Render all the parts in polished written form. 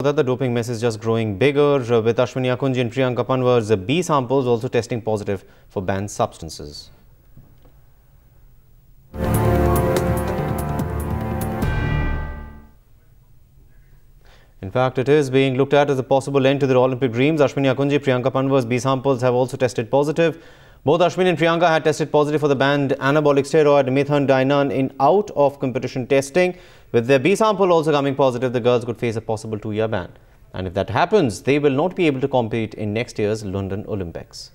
That the doping mess is just growing bigger, with Ashwini Akunji and Priyanka Panwar's B samples also testing positive for banned substances. In fact, it is being looked at as a possible end to their Olympic dreams. Ashwini Akunji, Priyanka Panwar's B samples have also tested positive. Both Ashwini and Priyanka had tested positive for the banned anabolic steroid methionine in out-of-competition testing. With their B sample also coming positive, the girls could face a possible 2-year ban. And if that happens, they will not be able to compete in next year's London Olympics.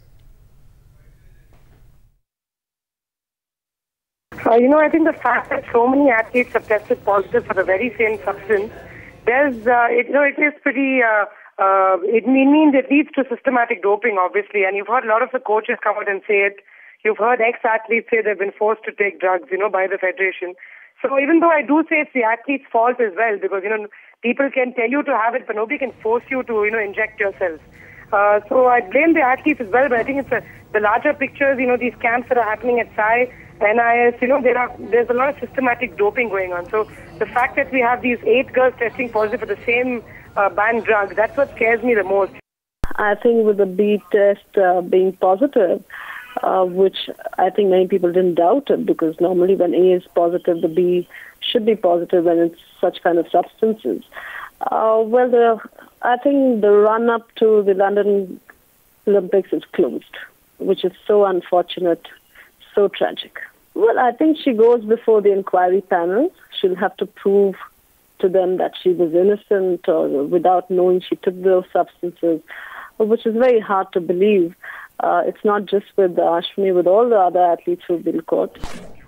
I think the fact that so many athletes have tested positive for the very same substance, it is pretty, it means it leads to systematic doping, obviously. And you've heard a lot of the coaches come out and say it. You've heard ex-athletes say they've been forced to take drugs, by the federation. So even though I do say it's the athlete's fault as well, because, people can tell you to have it, but nobody can force you to, inject yourself. So I blame the athletes as well, but I think it's the larger pictures, these camps that are happening at SAI, NIS, there's a lot of systematic doping going on. So the fact that we have these 8 girls testing positive for the same banned drug, that's what scares me the most. I think with the B test being positive, which I think many people didn't doubt it, because normally when A is positive, the B should be positive when it's such kind of substances. I think the run-up to the London Olympics is closed, which is so unfortunate, so tragic. Well, I think she goes before the inquiry panel. She'll have to prove to them that she was innocent or without knowing she took those substances, which is very hard to believe. It's not just with Ashwini, with all the other athletes who've been caught.